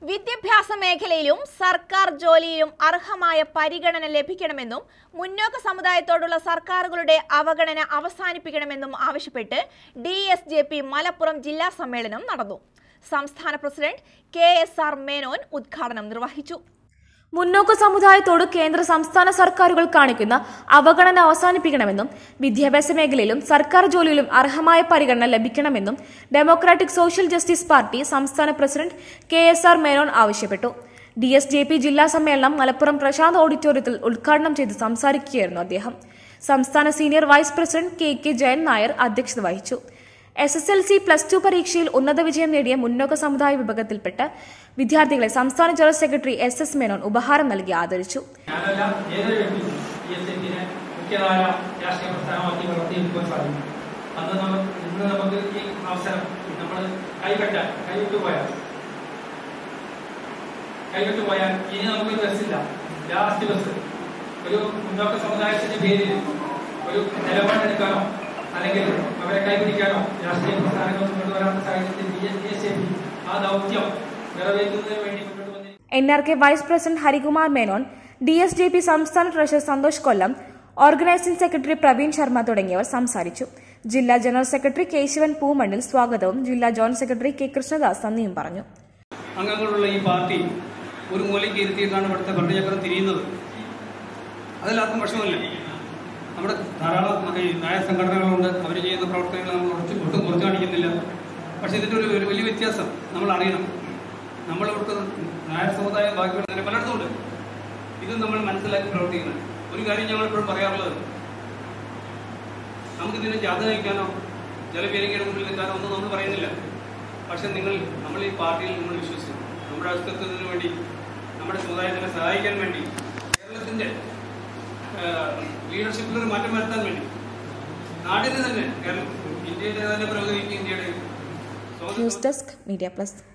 വിദ്യാഭ്യാസ മേഖലയിലും സർക്കാർ ജോലിയിലും അർഹമായ പരിഗണന ലഭിക്കണമെന്നും മുന്നോക്ക സമുദായത്തോടുള്ള സർക്കാരുകളുടെ അവഗണന അവസാനിപ്പിക്കണമെന്നും ആവശ്യപ്പെട്ട് DSJP മലപ്പുറം ജില്ലാ സമ്മേളനം നടന്നു. സംസ്ഥാന പ്രസിഡന്റ് KSR മേനോൻ ഉദ്ഘാടനം നിർവഹിച്ചു. മുന്നോക്ക സമുദായത്തോട് കേന്ദ്ര സംസ്ഥാന സർക്കാരുകൾ കാണിക്കുന്ന അവഗണന അവസാനിപ്പിക്കണമെന്നും വിദ്യാഭ്യാസ മേഖലയിലും സർക്കാർ ജോലിയിലും അർഹമായ പരിഗണന ലഭിക്കണമെന്നും ഡെമോക്രാറ്റിക് സോഷ്യൽ ജസ്റ്റിസ് പാർട്ടി സംസ്ഥാന പ്രസിഡന്റ് KSR മേനോൻ ആവശ്യപ്പെട്ടു. DSJP ജില്ലാ സമ്മേളനം മലപ്പുറം പ്രശാന്ത് ഓഡിറ്റോറിയത്തിൽ ഉദ്ഘാടനം ചെയ്ത് സംസാരിക്കുകയായിരുന്നു അദ്ദേഹം. സംസ്ഥാന senior vice president KK Jayan Nair അധ്യക്ഷത വഹിച്ചു. SSLC+2 പരീക്ഷയിൽ ഉന്നത വിജയം നേടിയ മുന്നോക്ക സമുദായ വിഭാഗത്തിൽപ്പെട്ട വിദ്യാർത്ഥികളെ സംസ്ഥാന ജനറൽ സെക്രട്ടറി SS മേനോൻ ഉപഹാരം നൽകി ആദരിച്ചു. ഒരു മുന്നോക്ക സമുദായത്തിന്റെ പേരിൽ ഒരു നിലപാടെടുക്കാനോ അല്ലെങ്കിൽ അവരെ കൈപിടിക്കാനോ രാഷ്ട്രീയ പ്രസ്ഥാനങ്ങൾ കൊണ്ടുവരാത്ത സാഹചര്യത്തിൽ DSJP ആ ദൗത്യം നിറവേറ്റുന്നതിന് വേണ്ടി NRK vice president Harikumar Menon, DSJP സംസ്ഥാന treasurer Santhosh Kollam, organising secretary Praveen Sharma തുടങ്ങിയവർ സംസാരിച്ചു. ജില്ലാ ജനറൽ സെക്രട്ടറി കേശവൻ പൂമണ്ണിൽ സ്വാഗതവും ജില്ലാ ജോയിന്റ് സെക്രട്ടറി K കൃഷ്ണദാസ് നന്ദിയും പറഞ്ഞു. അംഗങ്ങളുള്ള ഈ പാർട്ടി ഒരു മൂലയ്ക്ക് ഇരുത്തിയിട്ടാണ് ഇവിടുത്തെ ഭരണചക്രം തിരിയുന്നത്. അതിലാർക്കും പ്രശ്നമില്ല. നമ്മുടെ ധാരാളം നായ സംഘടനകളുണ്ട്. അവർ ചെയ്യുന്ന പ്രവർത്തനങ്ങൾ നമ്മൾ ഒട്ടും കുറച്ച് കാണിക്കുന്നില്ല. പക്ഷേ ഇതിൻ്റെ ഒരു വലിയ വ്യത്യാസം നമ്മൾ അറിയണം. നമ്മളിവിടുത്തെ നായർ സമുദായം ബാക്കിയുള്ള തന്നെ പലയിടത്തുമുണ്ട്. ഇതും നമ്മൾ മനസ്സിലാക്കി പ്രവർത്തിക്കണം. ഒരു കാര്യം ഞങ്ങളിപ്പോഴും പറയാറുള്ളത്, നമുക്കിതിനെ ജാഥ നയിക്കാനോ ജലപീരങ്കിയുടെ മുന്നിൽ നിൽക്കാനോ ഒന്നും നമ്മൾ പറയുന്നില്ല. പക്ഷെ നമ്മൾ ഈ പാർട്ടിയിൽ നമ്മൾ വിശ്വസിക്കുന്നു. നമ്മുടെ അസ്തിത്വത്തിന് വേണ്ടി, നമ്മുടെ സമുദായത്തിനെ സഹായിക്കാൻ വേണ്ടി, കേരളത്തിൻ്റെ ലീഡർഷിപ്പിലൊരു മാറ്റം വരുത്താൻ വേണ്ടി, നാടിന് തന്നെ, ഇന്ത്യയുടെ തന്നെ പുരോഗതിക്ക്, ഇന്ത്യയുടെ ന്യൂസ് ഡെസ്ക് മീഡിയ പ്ലസ്.